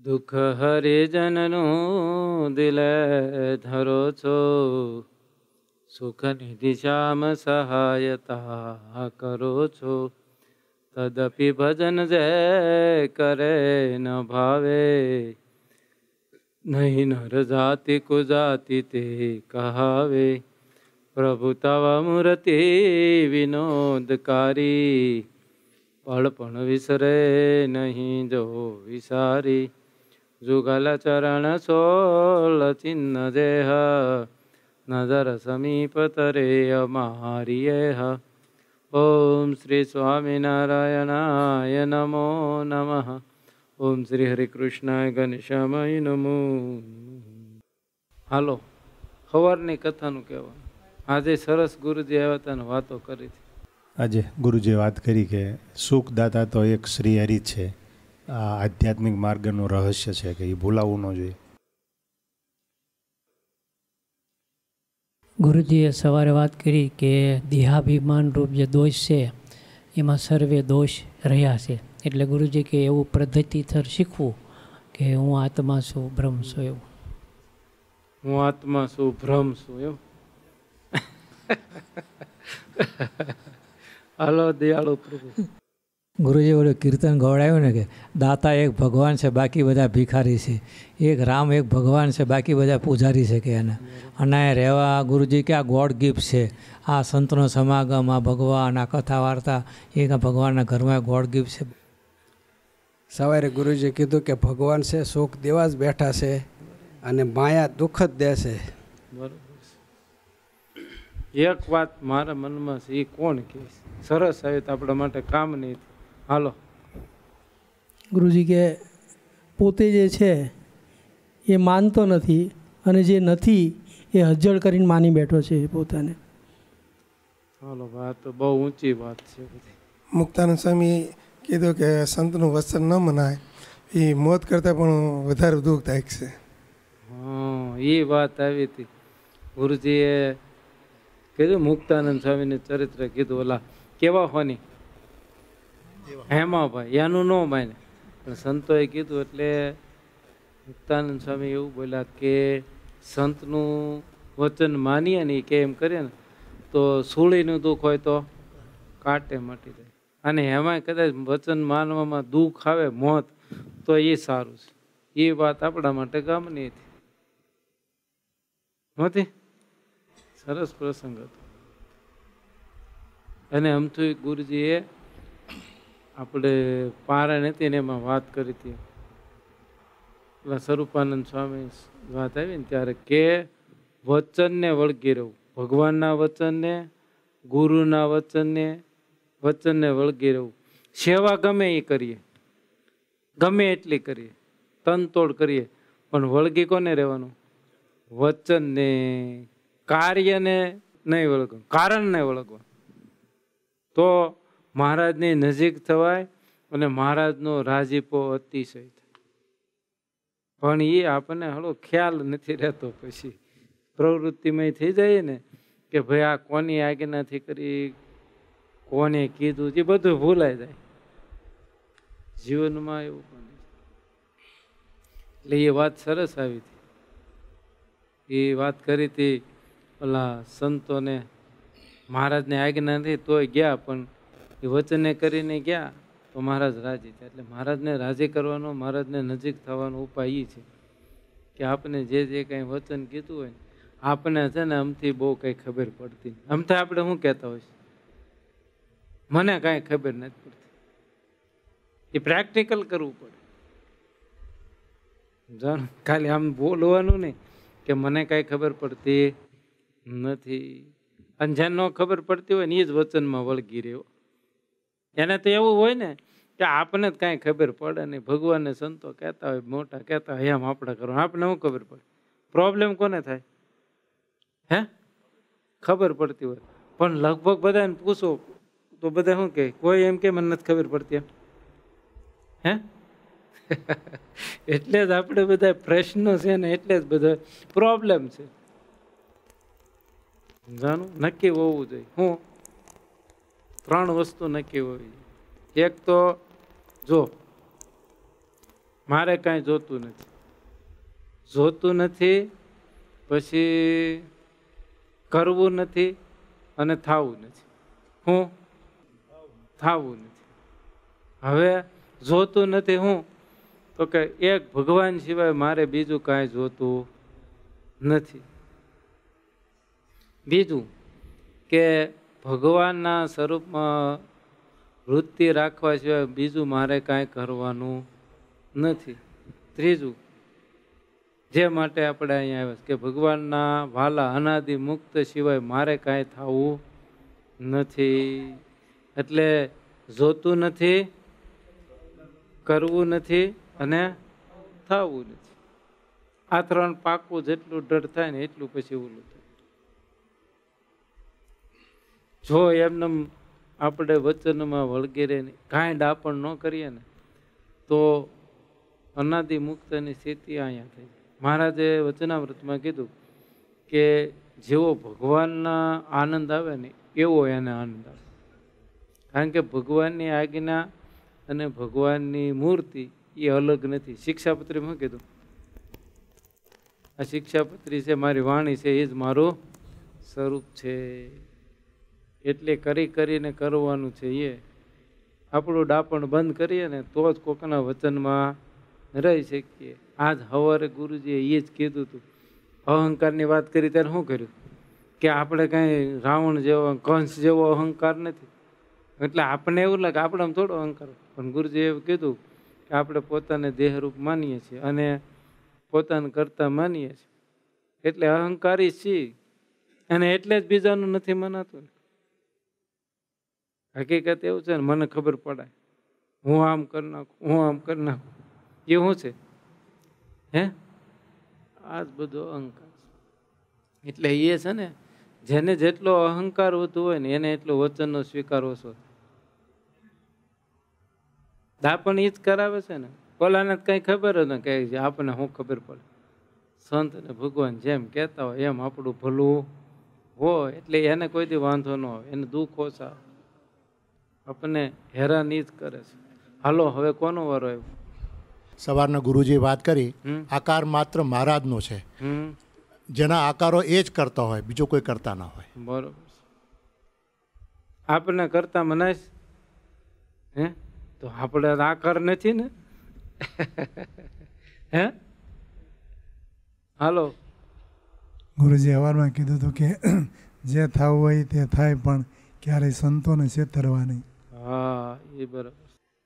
દુઃખ હરિજનનું દિલે ધરો છો, સુખની દિશામાં સહાયતા કરો છો. તદપિ ભજન જે કરે ન ભાવે, નહીં નર જાતિ કુજાતિ તે કહાવે. પ્રભુ તવ મૂર્તિ વિનોદકારી, પળ પણ વિસરે નહીં જો વિસારી. જુગલ ચરણ સોલ ચિહ્ન દેહ, નજર સમીપ તરે અમારીએહ. ઓમ શ્રી સ્વામિનારાયણાય નમો નમઃ. ઓમ શ્રી હરિકૃષ્ણાય ઘનશ્યામાય નમો. હાલો, સવારની કથાનું કહેવાનું. આજે સરસ ગુરુજી આવ્યા હતા ને વાતો કરી હતી. આજે ગુરુજીએ વાત કરી કે સુખદાતા તો એક શ્રી હરિ છે. આ આધ્યાત્મિક માર્ગનું રહસ્ય છે કે એ ભૂલાવવું ન જોઈએ. ગુરુજીએ સવારે વાત કરી કે દેહાભિમાન રૂપ જે દોષ છે એમાં સર્વે દોષ રહ્યા છે. એટલે ગુરુજી કે એવું પદ્ધતિસર શીખવું કે હું આત્મા છું, બ્રહ્મ છું. એવું હું આત્મા છું, બ્રહ્મ છું. એમ હાલો દયાળુ પ્રભુ. ગુરુજી ઓલું કીર્તન ગવડાવ્યું ને કે દાતા એક ભગવાન છે, બાકી બધા ભિખારી છે. એક રામ એક ભગવાન છે, બાકી બધા પૂજારી છે કે એને. અને રહેવા ગુરુજી કે આ ગોડ ગિફ્ટ છે. આ સંતનો સમાગમ, આ ભગવાન, આ કથા વાર્તા એ ભગવાનના ઘરમાં ગોડ ગિફ્ટ છે. સવારે ગુરુજીએ કીધું કે ભગવાન છે સુખ દેવા જ બેઠા છે અને માયા દુઃખ જ દેશે. બરોબર. એક વાત મારા મનમાં છે, એ કોણ કહે? સરસ આવે તો આપણા માટે કામ નહીં. હાલો. ગુરુજી કે પોતે જે છે એ માનતો નથી અને જે નથી એ હજ્જડ કરીને માની બેઠો છે પોતાને. હાલો, વાત તો બહુ ઊંચી વાત છે બધી. મુક્તાનંદ સ્વામી કીધું કે સંતનું વચન ન મનાય, એ મોત કરતાં પણ વધારે દુઃખદાયક છે. હા, એ વાત આવી હતી. ગુરુજીએ કીધું મુક્તાનંદ સ્વામીને ચરિત્ર કીધું. ઓલા કેવા હોની હેમાભાઈ, એનું ન માને પણ સંતોએ કીધું એટલે મુક્તાનંદ સ્વામી એવું બોલ્યા કે સંતનું વચન માનીએ ને કે એમ કરીએ ને તો સૂળીનું દુઃખ હોય તો કાંટે મટી જાય. અને એમાં કદાચ વચન માનવામાં દુઃખ આવે, મોત, તો એ સારું છે. એ વાત આપણા માટે ગામની હતી નહોતી? સરસ પ્રસંગ હતો. અને આમથી ગુરુજીએ આપણે પારણ હતી ને એમાં વાત કરી હતી. પેલા સ્વરૂપાનંદ સ્વામી વાત આવી ને ત્યારે કે વચનને વળગી રહેવું, ભગવાનના વચનને, ગુરુના વચનને વળગી રહેવું. સેવા ગમે એ કરીએ, ગમે એટલી કરીએ, તનતોડ કરીએ, પણ વળગી કોને રહેવાનું? વચનને. કાર્યને નહીં વળગવાનું, કારણને વળગવાનું. તો મહારાજની નજીક થવાય અને મહારાજનો રાજીપો અતિશય થાય. પણ એ આપણને હળો ખ્યાલ નથી રહેતો. પછી પ્રવૃત્તિમાં થઈ જાય ને કે ભાઈ આ કોની આજ્ઞાથી કરી, કોને કીધું, એ બધું ભૂલાઈ જાય જીવનમાં. એવું પણ એટલે એ વાત સરસ આવી હતી. એ વાત કરી હતી ઓલા સંતોને મહારાજને આજ્ઞા નથી તોય ગયા, પણ એ વચને કરીને ગયા તો મહારાજ રાજી થયા. એટલે મહારાજને રાજી કરવાનો, મહારાજને નજીક થવાનો ઉપાય એ છે કે આપણે જે કંઈ વચન કીધું હોય આપણે છે ને આમથી બહુ કંઈ ખબર પડતી. આમથી આપણે શું કહેતા હોય, મને કાંઈ ખબર નથી પડતી. એ પ્રેક્ટિકલ કરવું પડે. જાણ ખાલી આમ બોલવાનું નહીં કે મને કાંઈ ખબર પડતી નથી. અને જેને ન ખબર પડતી હોય ને એ જ વચનમાં વળગી રહ્યો. એને તો એવું હોય ને કે આપણને જ કાંઈ ખબર પડે નહીં. ભગવાનને સંતો કહેતા હોય, મોટા કહેતા હોય, એમ આપણે કરવાનું. આપણને શું ખબર પડે? પ્રોબ્લેમ કોને થાય? હે? ખબર પડતી હોય પણ લગભગ બધાને પૂછો તો બધા શું કહે? કોઈ એમ કે મને નથી ખબર પડતી એમ. હે? એટલે જ આપણે બધા પ્રશ્નો છે ને, એટલે જ બધા પ્રોબ્લેમ છે. જાણું નક્કી હોવું જોઈએ. હું 3 વસ્તુ નક્કી હોવી જોઈએ. એક તો જો મારે કાંઈ જોતું નથી. જોતું નથી, પછી કરવું નથી અને થાવું નથી. હું થાવું નથી. હવે જોતું નથી હું, તો કે એક ભગવાન સિવાય મારે બીજું કાંઈ જોતું નથી. બીજું કે ભગવાનના સ્વરૂપમાં વૃત્તિ રાખવા સિવાય બીજું મારે કાંઈ કરવાનું નથી. ત્રીજું, જે માટે આપણે અહીંયા આવ્યા કે ભગવાનના વાલા અનાદિ મુક્ત સિવાય મારે કાંઈ થવું નથી. એટલે જોતું નથી, કરવું નથી અને થવું નથી. આ ત્રણ પાકું જેટલું ડર થાય ને એટલું પછી ઓલું થાય. જો એમને આપણે વચનમાં વળગીરે કાંઈ ડાપણ ન કરીએ ને તો અનાદિ મુક્તની સ્થિતિ અહીંયા થઈ. મહારાજે વચનામૃતમાં કીધું કે જેવો ભગવાનના આનંદ આવે ને એવો એને આનંદ આવે. કારણ કે ભગવાનની આજ્ઞા અને ભગવાનની મૂર્તિ એ અલગ નથી. શિક્ષાપત્રીમાં કીધું, આ શિક્ષાપત્રી છે, મારી વાણી છે, એ જ મારું સ્વરૂપ છે. એટલે કરીને કરવાનું છે. એ આપણું ડાપણ બંધ કરીએ ને તો જ કોકના વચનમાં રહી શકીએ. આજ સવારે ગુરુજીએ એ જ કીધું હતું. અહંકારની વાત કરી ત્યારે શું કર્યું કે આપણે કાંઈ રાવણ જેવો કંસ જેવો અહંકાર નથી. એટલે આપણને એવું લાગે આપણે આમ થોડો અહંકાર, પણ ગુરુજીએ એવું કીધું કે આપણે પોતાને દેહરૂપ માનીએ છીએ અને પોતાને કરતા માનીએ છીએ. એટલે અહંકારી છીએ અને એટલે જ બીજાનું નથી મનાતું. હકીકત એવું છે ને, મને ખબર પડે હું આમ કરી નાખું, હું આમ કરી નાખું, એ શું છે? હે, આ જ બધો અહંકાર છે. એટલે એ છે ને, જેને જેટલો અહંકાર વધુ હોય ને એને એટલો વચનનો સ્વીકાર ઓછો. દાપણ એ જ કરાવે છે ને. ઓલાને કઈ ખબર જ ન કે આપણને શું ખબર પડે. સંત અને ભગવાન જેમ કહેતા હોય એમ આપણું ભલું હોય એટલે એને કોઈ દી વાંધો ન હોય, એને દુઃખ ઓછા, આપણને હેરાન જ કરે છે. હાલો હવે કોનો વારો આવ્યો? સવારના ગુરુજીએ વાત કરી આકાર માત્ર મહારાજનો છે, જેના આકારો એ જ કરતા હોય, બીજો કોઈ કરતા ના હોય. બરોબર. આપણને કરતા મનાય હે તો આપણે આકાર નથી ને. હે હાલો, ગુરુજી અવારમાં કીધું હતું કે જે થવું હોય તે થાય, પણ ક્યારેય સંતોને છેતરવા નહીં. હા, એ બરાબર.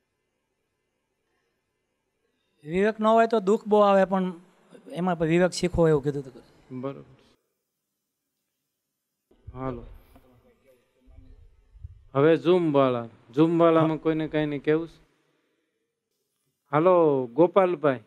વિવેક ન હોય તો દુઃખ બહુ આવે, પણ એમાં વિવેક શીખવો એવું કીધું હતું. બરાબર. હાલો, હવે ઝૂમવાળામાં કોઈને કઈ નહીં કેવું? હાલો ગોપાલભાઈ.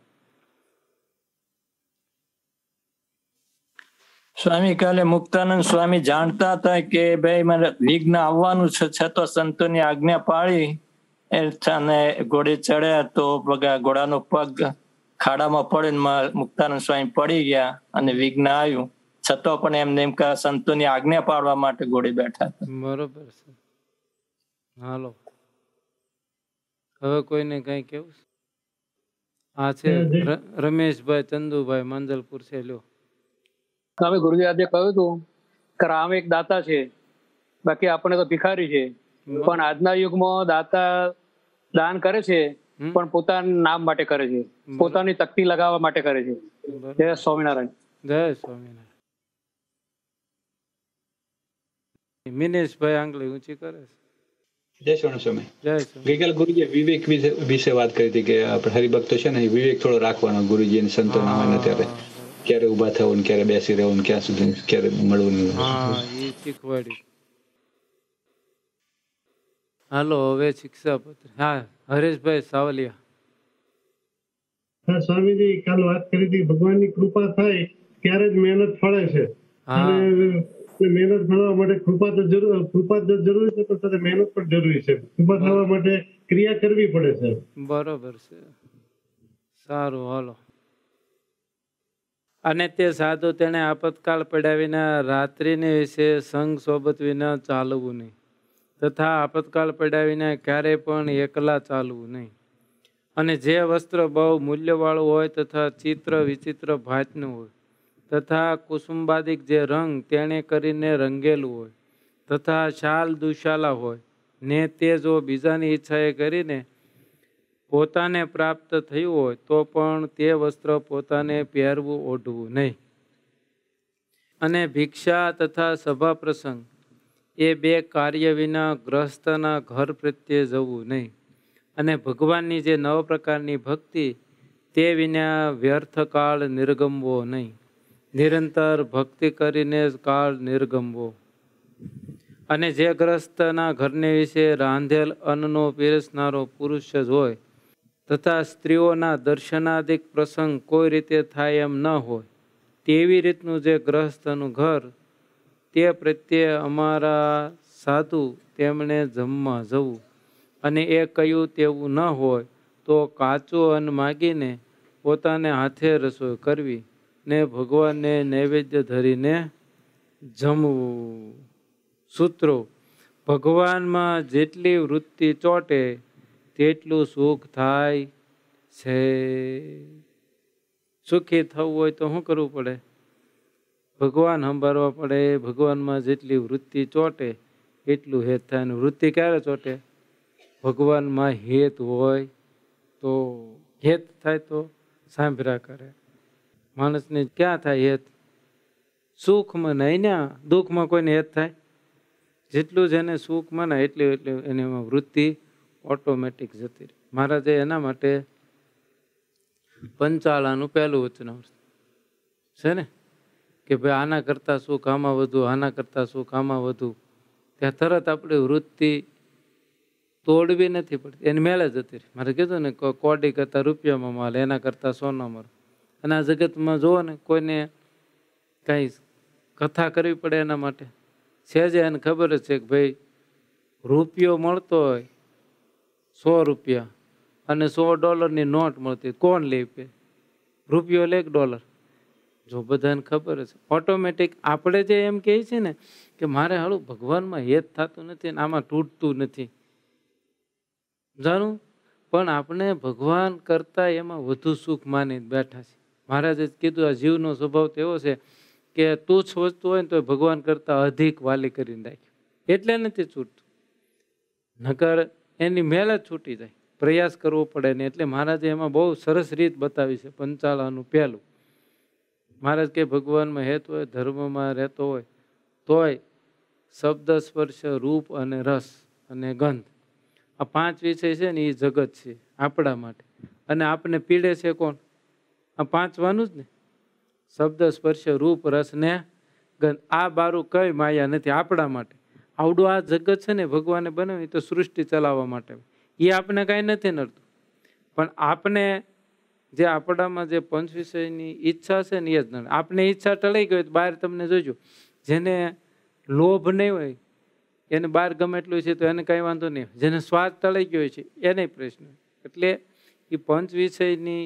સ્વામી, કાલે મુક્તાનંદ સ્વામી જાણતા હતા કે ભાઈ મારે વિઘ્ન આવવાનું છે, છતાં સંતોની આજ્ઞા પાળી અને ઘોડે ચડ્યા તો ઘોડાનો પગ ખાડામાં પડે, મુક્તાનંદ સ્વામી પડી ગયા અને વિઘ્ન આવ્યું, છતાં પણ એમને એમ કે સંતોની આજ્ઞા પાડવા માટે ઘોડે બેઠા હતા. બરોબર છે. હાલો, હવે કોઈને કઈ કેવું? આ છે રમેશભાઈ ચંદુભાઈ માંજલપુર છે. લ્યો. હવે ગુરુજી આજે કહ્યું હતું કે રામ એક દાતા છે, બાકી આપણે તો ભિખારી છે. પણ આજના યુગમાં દાતા દાન કરે છે પણ પોતાના નામ માટે કરે છે, પોતાની તકતી લગાવવા માટે કરે છે. જય સ્વામિનારાયણ. જય સ્વામિનારાયણ. મિનેશભાઈ આંગળી ઊંચી કરે છે. જય સ્વામી. જય ગઈકાલે ગુરુજીએ વિવેક વિશે વાત કરી હતી કે આપણે હરિભક્તો છે ને વિવેક થોડો રાખવાનો. ગુરુજી સંતો ના હોય ને ત્યારે ક્યારે ઉભા થવું ને ક્યારે બેસી રહેવું ને ક્યાં સુધી ક્યારે મળવું. એ શીખવાડી. હાલો હવે શિક્ષાપત્ર. હા, હરેશભાઈ સાવલિયા. હા સ્વામીજી, કાલ વાત કરી હતી ભગવાનની કૃપા થાય ત્યારે જ મહેનત ફળે છે. મહેનત ફળવા માટે કૃપા તો જરૂરી છે, પણ સાથે મહેનત પણ જરૂરી છે. કૃપા થવા માટે ક્રિયા કરવી પડે છે. બરોબર છે. સારું, હાલો. અને તે સાધુ તેને આપતકાળ પડ્યા વિના રાત્રિને વિશે સંગ સોબત વિના ચાલવું નહીં, તથા આપતકાળ પડ્યા વિના ક્યારે પણ એકલા ચાલવું નહીં. અને જે વસ્ત્ર બહુ મૂલ્યવાળું હોય તથા ચિત્ર વિચિત્ર ભાતનું હોય તથા કુસુંબાદિક જે રંગ તેણે કરીને રંગેલું હોય તથા શાલ દુશાલા હોય ને તે જો બીજાની ઈચ્છાએ કરીને પોતાને પ્રાપ્ત થયું હોય તો પણ તે વસ્ત્ર પોતાને પહેરવું ઓઢવું નહીં. અને ભિક્ષા તથા સભા પ્રસંગ એ બે કાર્ય વિના ગ્રહસ્થના ઘર પ્રત્યે જવું નહીં. અને ભગવાનની જે 9 પ્રકારની ભક્તિ તે વિના વ્યર્થ કાળ નિર્ગમવો નહીં. નિરંતર ભક્તિ કરીને જ કાળ નિર્ગમવો. અને જે ગ્રહસ્થના ઘરને વિશે રાંધેલ અન્નનો પીરસનારો પુરુષ જ હોય તથા સ્ત્રીઓના દર્શનાદિક પ્રસંગ કોઈ રીતે થાય એમ ન હોય તેવી રીતનું જે ગ્રહસ્થનું ઘર તે પ્રત્યે અમારા સાધુ તેમણે જમવા જવું. અને એ કહ્યું તેવું ન હોય તો કાચું અન્ન માગીને પોતાને હાથે રસોઈ કરવી ને ભગવાનને નૈવેદ્ય ધરીને જમવું. સૂત્રો: ભગવાનમાં જેટલી વૃત્તિ ચોટે તેટલું સુખ થાય છે. સુખી થવું હોય તો શું કરવું પડે? ભગવાન સંભાળવા પડે. ભગવાનમાં જેટલી વૃત્તિ ચોટે એટલું હેત થાય. અને વૃત્તિ ક્યારે ચોટે? ભગવાનમાં હેત હોય તો. હેત થાય તો સાંભળ્યા કરે. માણસને ક્યાં થાય હેત? સુખમાં નહીં ને દુઃખમાં કોઈને હેત થાય? જેટલું જેને સુખ મનાય એટલું એની વૃત્તિ ઓટોમેટિક જતી રહે. મહારાજે એના માટે પંચાળાનું પહેલું વચનામૃત છે ને કે ભાઈ આના કરતા સુખ આમાં વધુ, આના કરતા સુખ આમાં વધુ. ત્યાં તરત આપણી વૃત્તિ તોડવી નથી પડતી, એની મેળે જતી રહી. મારે કીધું ને કોડી કરતા રૂપિયામાં માલ, એના કરતા સોના મળે. અને આ જગતમાં જુઓ ને કોઈને કાંઈ કથા કરવી પડે એના માટે સહેજે એને ખબર જ છે કે ભાઈ રૂપિયો મળતો હોય 100 રૂપિયા અને $100 નોટ મળતી, કોણ લે પે? રૂપિયો લે $1? જો બધાને ખબર છે ઓટોમેટિક. આપણે જે એમ કહે છે ને કે મારે હાલું ભગવાનમાં હેત થતું નથી ને આમાં તૂટતું નથી જાણું, પણ આપણે ભગવાન કરતા એમાં વધુ સુખ માની બેઠા છે. મહારાજે કીધું આ જીવનો સ્વભાવ તો એવો છે કે તુચ્છ વસ્તુ હોય ને તો ભગવાન કરતા અધિક વાલી કરીને રાખ્યું, એટલે નથી છૂટતું. નકર એની મેળ જ છૂટી જાય, પ્રયાસ કરવો પડે ને. એટલે મહારાજે એમાં બહુ સરસ રીત બતાવી છે. પંચાળાનું પહેલું મહારાજ કે ભગવાનમાં હેત હોય, ધર્મમાં રહેતો હોય તોય શબ્દ, સ્પર્શ, રૂપ અને રસ અને ગંધ, આ 5 વિષય છે ને એ જગત છે આપણા માટે. અને આપણે પીડે છે કોણ? આ 5 વાનું જ ને. શબ્દ, સ્પર્શ, રૂપ, રસ ને ગંધ. આ બારું કઈ માયા નથી આપણા માટે. આવડું આ જગત છે ને ભગવાને બનાવી તો સૃષ્ટિ ચલાવવા માટે. એ આપણે કાંઈ નથી નડતું, પણ આપણે જે આપણામાં જે 5 વિષયની ઈચ્છા છે ને એ જ નડે. આપણે ઈચ્છા ટળી ગઈ તો બહાર તમને જોજો, જેને લોભ નહીં હોય એને બહાર ગમે એટલું છે તો એને કાંઈ વાંધો નહીં. જેને સ્વાદ ટળી ગયો છે એને પ્રશ્ન. એટલે એ 5 વિષયની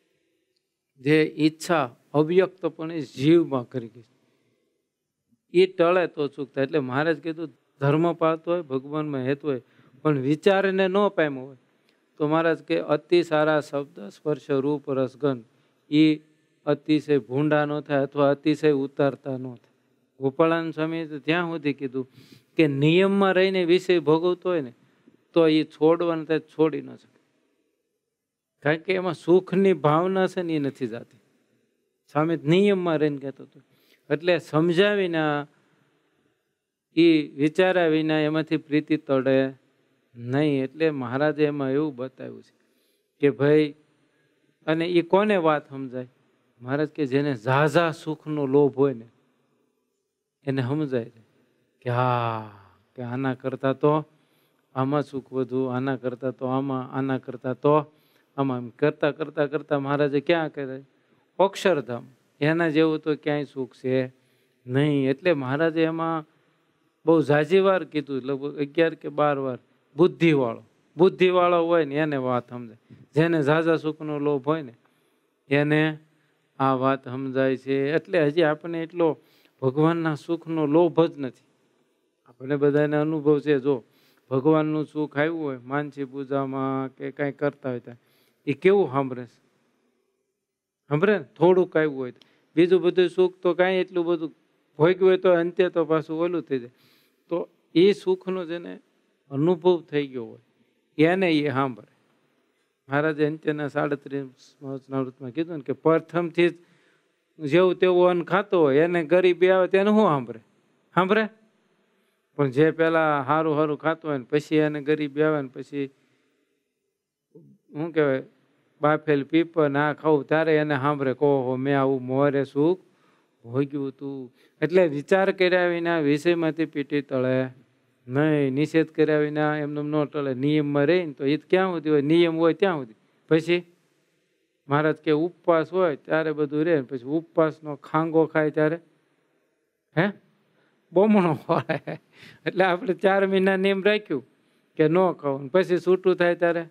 જે ઈચ્છા અવ્યક્તપણે જીવમાં કરી ગઈ એ ટળે તો સુખ થાય. એટલે મહારાજ કીધું ધર્મ પાળતો હોય, ભગવાનમાં હેત હોય, પણ વિચારને ન પામ્યો હોય તો મહારાજ કે અતિ સારા શબ્દ, સ્પર્શ, રૂપ, રસ, ગંધ એ અતિશય ભૂંડા ન થાય અથવા અતિશય ઉતારતા ન થાય. ગોપાળાનંદ સ્વામીએ તો ત્યાં સુધી કીધું કે નિયમમાં રહીને વિષય ભોગવતો હોય ને તો એ છોડવાનું થાય, છોડી ન શકે. કારણ કે એમાં સુખની ભાવના છે ને એ નથી જાતી. સ્વામી નિયમમાં રહીને કહેતો હતો. એટલે સમજ્યા વિના એ વિચાર્યા વિના એમાંથી પ્રીતિ તળે નહીં. એટલે મહારાજે એમાં એવું બતાવ્યું છે કે ભાઈ, અને એ કોને વાત સમજાય? મહારાજ કે જેને ઝાઝા સુખનો લોભ હોય ને એને સમજાય કે હા કે આના કરતાં તો આમાં સુખ વધુ, આના કરતાં તો આમાં, આના કરતાં તો આમાં. કરતાં કરતાં કરતાં મહારાજે ક્યાં કહે? અક્ષરધામ. એના જેવું તો ક્યાંય સુખ છે નહીં. એટલે મહારાજે એમાં બહુ ઝાઝી વાર કીધું, લગભગ 11 કે 12 વાર. બુદ્ધિવાળો હોય ને એને વાત સમજાય. જેને ઝાઝા સુખનો લોભ હોય ને એને આ વાત સમજાય છે. એટલે હજી આપણે એટલો ભગવાનના સુખનો લોભ જ નથી. આપણે બધાને અનુભવ છે. જો ભગવાનનું સુખ આવ્યું હોય માનસી પૂજામાં કે કાંઈ કરતા હોય ત્યાં એ કેવું સાંભળે છે? સાંભળે ને થોડુંક આવ્યું હોય બીજું બધું સુખ તો કાંઈ એટલું બધું ભોગ્યું હોય તો અંતે તો પાછું ઓલું થઈ જાય. તો એ સુખનો જેને અનુભવ થઈ ગયો હોય એને એ સાંભળે. મહારાજે અંત્યના 37 વૃત્તમાં કીધું ને કે પ્રથમથી જ જેવું તેવું અન્ન ખાતો હોય એને ગરીબી આવે તેને શું સાંભળે? સાંભળે. પણ જે પેલા સારું સારું ખાતું હોય ને પછી એને ગરીબી આવે ને પછી શું કહેવાય બાફેલ પીપ ના ખાવું ત્યારે એને સાંભળે કહો મેં આવું મોરે સુખ ભોગ્યું તું. એટલે વિચાર કર્યા વિના વિષયમાંથી પીટી તળે નહીં, નિષેધ કર્યા વિના એમને ન ટળે. નિયમમાં રહીને તો એ ક્યાં સુધી હોય? નિયમ હોય ત્યાં સુધી. પછી મહારાજ કે ઉપવાસ હોય ત્યારે બધું રહે, પછી ઉપવાસનો ખાંગો ખાય ત્યારે હે બોમણો હોય. એટલે આપણે 4 મહિના નિયમ રાખ્યું કે ન ખાવું, પછી છૂટું થાય ત્યારે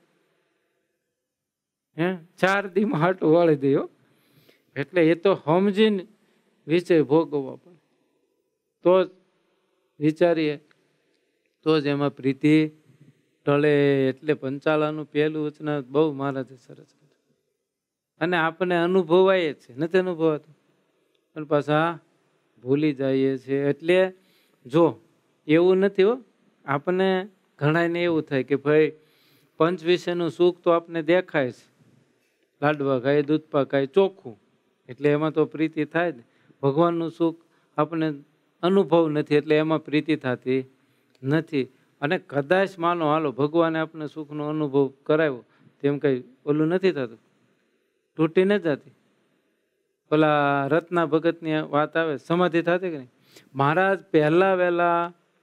હે 4 દીમાં હાટું વાળી દે. એટલે એ તો સમજીને વિષય ભોગવવા પડે તો જ વિચારીએ તો જ એમાં પ્રીતિ ટળે. એટલે પંચાલાનું પહેલું વચન બહુ મહારાજે સરસ કીધું અને આપણને અનુભવાય છે, નથી અનુભવાતું પણ પાછા ભૂલી જઈએ છીએ. એટલે જો એવું નથી હો, આપણને ઘણાને એવું થાય કે ભાઈ પંચ વિષયનું સુખ તો આપને દેખાય છે, લાડવા ખાય દૂધપા ખાય ચોખ્ખું, એટલે એમાં તો પ્રીતિ થાય જ. ભગવાનનું સુખ આપણને અનુભવ નથી એટલે એમાં પ્રીતિ થતી નથી. અને કદાચ માનો હાલો ભગવાને આપણે સુખનો અનુભવ કરાવ્યો તેમ કંઈ ઓલું નથી થતું, તૂટી ન જતી. પેલા રત્ના ભગતની વાત આવે સમાધિ થતી કે નહીં? મહારાજ પહેલા વહેલા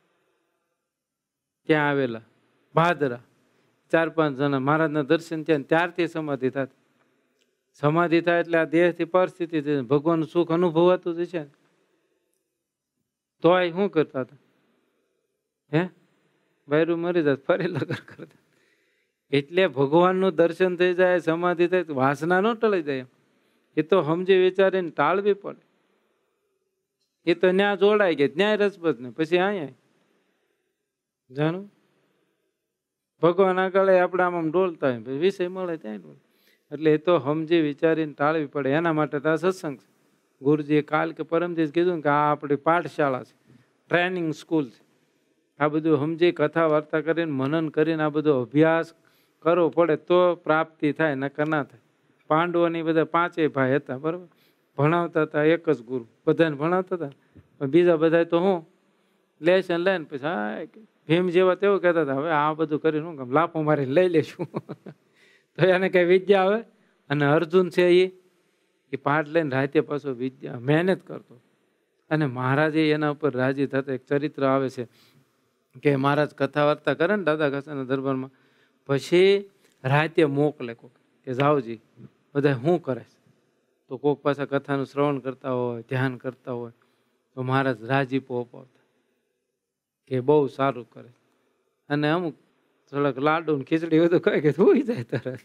ત્યાં આવેલા ભાદરા 4-5 જણા મહારાજના દર્શન થયા ત્યારથી સમાધિ થતી. સમાધિ થાય એટલે આ દેહથી પરિસ્થિતિ ભગવાનનું સુખ અનુભવાતું જ છે. તો આ શું કરતા હતા? હે બૈરું મરી જાય ફરી લગન કરતા. એટલે ભગવાનનું દર્શન થઈ જાય, સમાધિ થાય, વાસના ન ટળી જાય. એ તો સમજી વિચારીને ટાળવી પડે. એ તો ન્યા જોડાઈ ગઈ, ન્યાય રસબસ ને પછી અહીંયા જાણું ભગવાન આગળ આપણે આમ ડોલતા હોય વિષય મળે ત્યાં. એટલે એ તો સમજી વિચારીને ટાળવી પડે. એના માટે તો આ સત્સંગ છે. ગુરુજીએ કાલ કે પરમ દિવસ કીધું કે આ આપણી પાઠશાળા છે, ટ્રેનિંગ સ્કૂલ છે. આ બધું સમજી કથા વાર્તા કરીને મનન કરીને આ બધો અભ્યાસ કરવો પડે તો પ્રાપ્તિ થાય, નકર ના થાય. પાંડવોની બધા 5 ભાઈ હતા, બરાબર? ભણાવતા હતા એક જ ગુરુ, બધાને ભણાવતા હતા. પણ બીજા બધા તો હું લેશન લઈને પછી હા ભીમ જેવા તેવું કહેતા હતા હવે આ બધું કરીને શું કામ લાફો મારીને લઈ લેશું. તો એને કઈ વિદ્યા આવે. અને અર્જુન છે એ પાઠ લઈને રાતે પાછો વિદ્યા મહેનત કરતો. અને મહારાજે એના ઉપર રાજી થતા. એક ચરિત્ર આવે છે કે મહારાજ કથા વાર્તા કરે ને દાદા ઘસાના દરબારમાં, પછી રાતે મોકલે કોક કે જાવજી બધા શું કરે છે. તો કોક પાછા કથાનું શ્રવણ કરતા હોય, ધ્યાન કરતા હોય તો મહારાજ રાજીપો અપાવતા કે બહુ સારું કરે. અને અમુક થોડાક લાડુ ને ખીચડી બધું કહે કે હોઈ જાય તરત,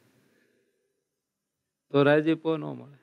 તો રાજીપો ન મળે.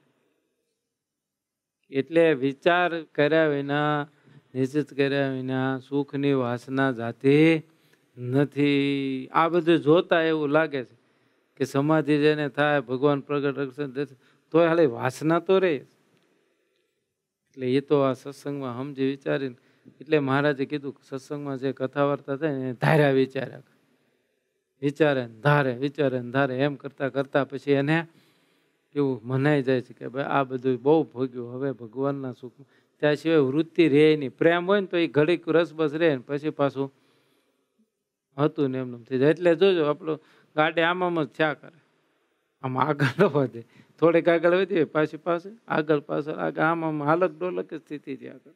એટલે વિચાર કર્યા વિના, નિશ્ચિત કર્યા વિના સુખની વાસના જાતી નથી. આ બધું જોતા એવું લાગે છે કે સમાધિ જેને થાય ભગવાન પ્રગટ રક્ષણ તો હાલે વાસના તો રહે. એટલે એ તો આ સત્સંગમાં સમજી વિચારીને, એટલે મહારાજે કીધું સત્સંગમાં જે કથા વાર્તા થાય ને ધાર્યા વિચાર્યા વિચારે ધારે વિચારે ધારે એમ કરતા કરતા પછી એને એવું મનાઈ જાય છે કે ભાઈ આ બધું બહુ ભોગ્યું, હવે ભગવાનના સુખ ત્યાં સિવાય વૃત્તિ રહે નહીં. પ્રેમ હોય ને તો એ ઘડીક રસબસ રહે ને પછી પાછું હતું ને એમનું થઈ જાય. એટલે જોજો આપણું ગાડી આમાં જ થયા કરે, આમ આગળ ન વધે, થોડીક આગળ વધી પાછી પાસે આગળ પાછળ આગળ આમ હાલક ડોલક સ્થિતિ થયા કરે.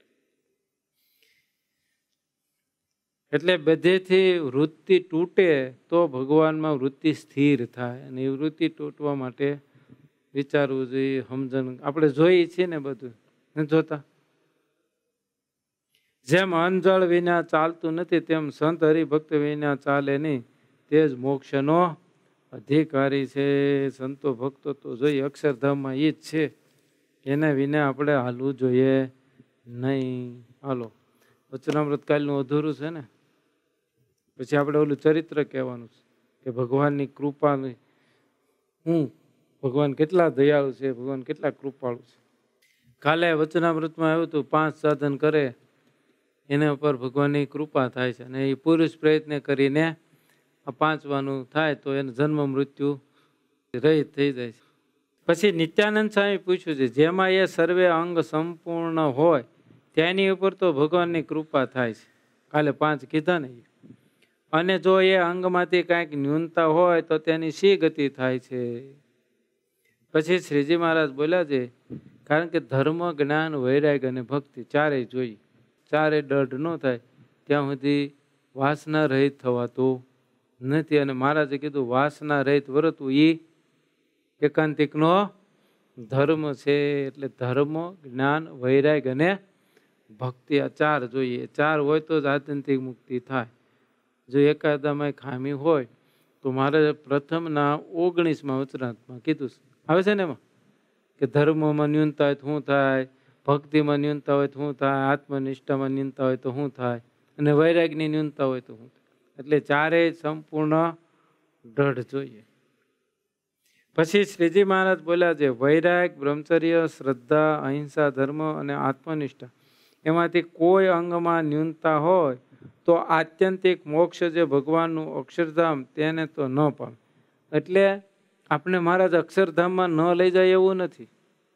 એટલે બધેથી વૃત્તિ તૂટે તો ભગવાનમાં વૃત્તિ સ્થિર થાય. અને એ વૃત્તિ તૂટવા માટે વિચારવું જોઈએ, સમજણ આપણે જોઈએ છીએ ને બધું નથી જોતા. જેમ અંજળ વિના ચાલતું નથી તેમ સંત હરિભક્ત વિના ચાલે નહીં, તે જ મોક્ષનો અધિકારી છે. સંતો ભક્તો તો જોઈએ અક્ષરધામમાં એ જ છે, એના વિના આપણે હાલવું જોઈએ નહીં. હાલો વચનામૃત કાલનું અધૂરું છે ને, પછી આપણે ઓલું ચરિત્ર કહેવાનું છે કે ભગવાનની કૃપાની હું ભગવાન કેટલા દયાળુ છે, ભગવાન કેટલા કૃપાળુ છે. કાલે વચનામૃતમાં આવ્યું હતું 5 સાધન કરે એના ઉપર ભગવાનની કૃપા થાય છે, અને એ પુરુષ પ્રયત્ન કરીને આ 5વાનું થાય તો એને જન્મ મૃત્યુ રહિત થઈ જાય છે. પછી નિત્યાનંદ સ્વામી પૂછ્યું છે, જેમાં એ સર્વે અંગ સંપૂર્ણ હોય તેની ઉપર તો ભગવાનની કૃપા થાય છે. કાલે 5 કીધા ને. અને જો એ અંગમાંથી કાંઈક ન્યૂનતા હોય તો તેની શી ગતિ થાય છે. પછી શ્રીજી મહારાજ બોલ્યા છે, કારણ કે ધર્મ, જ્ઞાન, વૈરાગ્ય અને ભક્તિ ચારેય જોઈએ. ચારે દઢ ન થાય ત્યાં સુધી વાસના રહિત થવાતું નથી. અને મહારાજે કીધું વાસના રહિત વર્તવું એ એકાંતિકનો ધર્મ છે. એટલે ધર્મ, જ્ઞાન, વૈરાગ્ય અને ભક્તિ આ 4 જોઈએ. 4 હોય તો જ આત્યંતિક મુક્તિ થાય. જો એકાદામાં ખામી હોય તો મહારાજે પ્રથમના 19માં વચનામૃતમાં કીધું આવે છે ને એમાં કે ધર્મમાં ન્યૂનતા હોય તો શું થાય, ભક્તિમાં ન્યૂનતા હોય તો શું થાય, આત્મનિષ્ઠામાં ન્યૂનતા હોય તો શું થાય, અને વૈરાગ્યની ન્યૂનતા હોય તો શું થાય. એટલે ચારેય સંપૂર્ણ દઢ જોઈએ. પછી શ્રીજી મહારાજ બોલ્યા છે, વૈરાગ, બ્રહ્મચર્ય, શ્રદ્ધા, અહિંસા, ધર્મ અને આત્મનિષ્ઠા એમાંથી કોઈ અંગમાં ન્યૂનતા હોય તો આત્યંતિક મોક્ષ જે ભગવાનનું અક્ષરધામ તેને તો ન પામે. એટલે આપણે મહારાજ અક્ષરધામમાં ન લઈ જાય એવું નથી,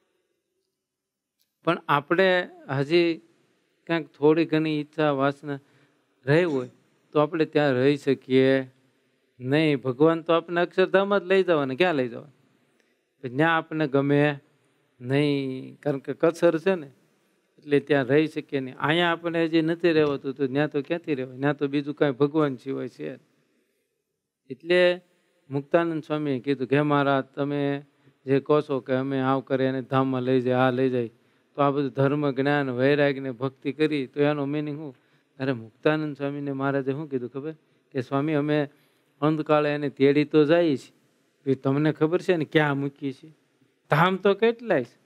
પણ આપણે હજી ક્યાંક થોડી ઘણી ઈચ્છા વાસના રહી હોય તો આપણે ત્યાં રહી શકીએ નહીં. ભગવાન તો આપણે અક્ષરધામ જ લઈ જવાના. ક્યાં લઈ જવાના? ત્યાં આપણને ગમે નહીં, કારણ કે કસર છે ને, એટલે ત્યાં રહી શકીએ નહીં. અહીંયા આપણે હજી નથી રહેવાતું તો ત્યાં તો ક્યાંથી રહેવાય? ત્યાં તો બીજું કાંઈ ભગવાન સિવાય છે. એટલે મુક્તાનંદ સ્વામીએ કીધું કે મહારાજ તમે જે કહો છો કે અમે આવ કરે એને ધામમાં લઈ જાય, આ લઈ જાય, તો આ બધું ધર્મ, જ્ઞાન, વૈરાગ્યને ભક્તિ કરી તો એનો મિનિંગ શું? અરે મુક્તાનંદ સ્વામીને મહારાજે શું કીધું ખબર? કે સ્વામી અમે અંતકાળે એને તેડી તો જઈએ છીએ, તમને ખબર છે ને ક્યાં મૂકીએ છીએ? ધામ તો કેટલાય છે,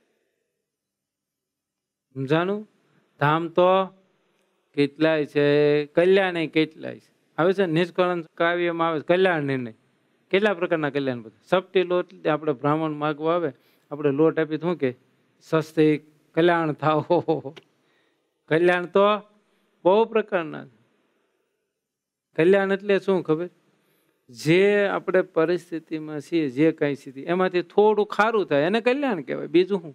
સમજાનું? ધામ તો કેટલાય છે, કલ્યાણ કેટલાય છે. આવે છે નિષ્કળંક કાવ્યમાં આવે કલ્યાણ નિર્ણય. કેટલા પ્રકારના કલ્યાણ? બધા સપટી લોટ આપણે બ્રાહ્મણ માગવા આવે, આપણે લોટ આપી શું કે સસ્તી કલ્યાણ થાવો. કલ્યાણ તો બહુ પ્રકારના. કલ્યાણ એટલે શું ખબર? જે આપણે પરિસ્થિતિમાં છીએ, જે કઈ સ્થિતિ એમાંથી થોડું ખારું થાય એને કલ્યાણ કહેવાય. બીજું શું?